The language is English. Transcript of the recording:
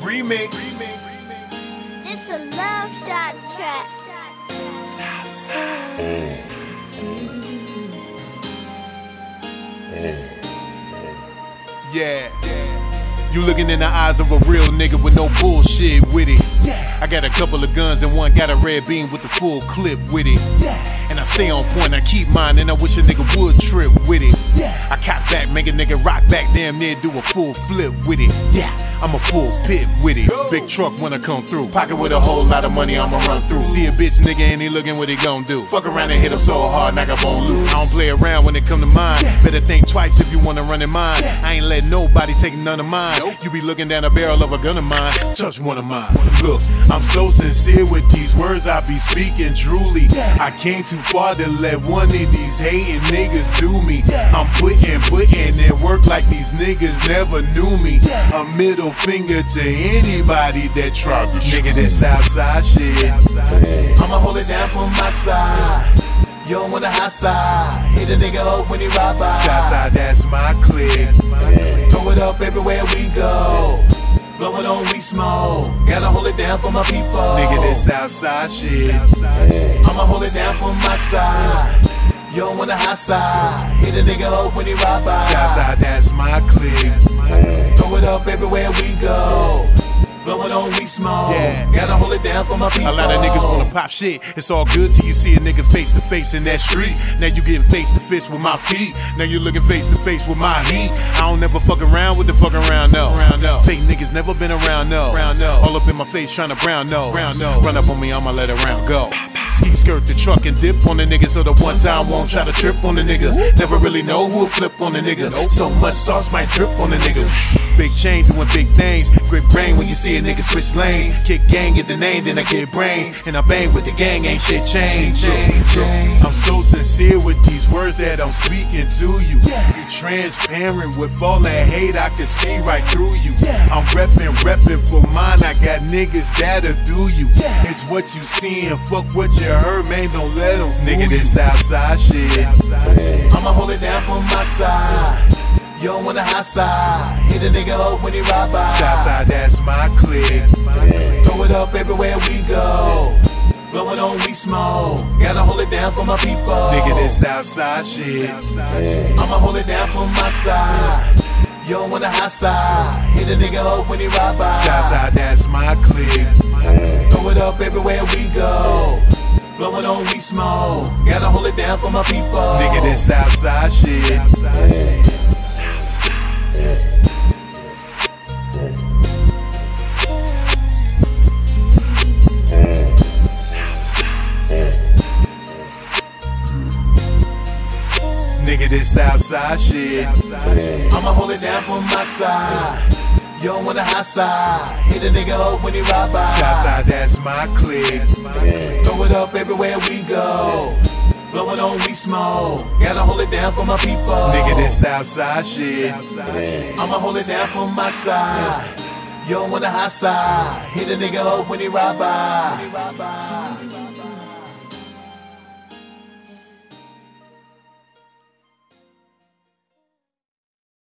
remix. It's a love shot track. Yeah. You looking in the eyes of a real nigga with no bullshit with it. I got a couple of guns and one got a red beam with the full clip with it. And I stay on point, I keep mine, and I wish a nigga would trip with it. I cop back, make a nigga rock back, damn near do a full flip with it. I'm a full pit with it. Big truck when I come through, pocket with a whole lot of money I'ma run through. See a bitch nigga and he looking what he gon' do. Fuck around and hit him so hard, knock up on loose. I don't play around when it come to mine. Better think twice if you wanna run in mine. I ain't let nobody take none of mine. You be looking down the barrel of a gun of mine, touch one of mine. Look, I'm so sincere with these words I be speaking truly. I came too far to let one of these hating niggas do me. I'm putting in work like these niggas never knew me. A middle finger to anybody that try to nigga that Southside shit. I'ma hold it down from my side. You don't want the high side. Hit a nigga up when he ride by. Southside, that's my clique. Throw it up everywhere we go. Blowing on we smoke. Gotta hold it down for my people. Nigga that Southside shit. I'ma hold it down from my side. You don't want the high side. Hit a nigga up when he ride by. Southside, that's my clique. Throw it up everywhere we go. Blowing on we smoke. Gotta hold it down for my people. A lot of niggas wanna pop shit. It's all good till you see a nigga face to face in that street. Now you getting face to face with my feet. Now you looking face to face with my heat. I don't never fuck around with the fuck around, no. Fake niggas never been around, no. All up in my face trying to brown, no. Run up on me, I'ma let a round go. Ski skirt the truck and dip on the nigga, so the one time won't try to trip on the nigga. Never really know who'll flip on the nigga. So much sauce might drip on the nigga. Big chain doing big things. Grip brain when you see a nigga switch lanes. Kick gang, get the name, then I get brains. And I bang with the gang, ain't shit changed. I'm so sincere with these words that I'm speaking to you. You transparent with all that hate, I can see right through you. I'm reppin' for mine, I got niggas that'll do you. It's what you seein', fuck what you heard, man, don't let them nigga, this outside shit. I'ma hold it down from my side. You don't want the high side. Hit a nigga up when he ride by. Southside, that's my clique. Throw it up everywhere we go. Blowing on we smoke. Gotta hold it down for my people. Nigga, this Southside shit. I'ma hold it down from my side. You don't want the high side. Hit a nigga up when he ride by. Southside, that's my clique. Throw it up everywhere we go. Blowing on we smoke. Gotta hold it down for my people. Nigga, this Southside shit. Nigga, this Southside shit. I'ma hold it down from my side. You don't want the high side. Hit a nigga up when he ride by. Southside, that's my clique. Throw it up everywhere we go. Blowing on we smoke. Gotta hold it down for my people. Nigga, this Southside shit. I'ma hold it down from my side. You don't want the high side. Hit a nigga up when he ride by.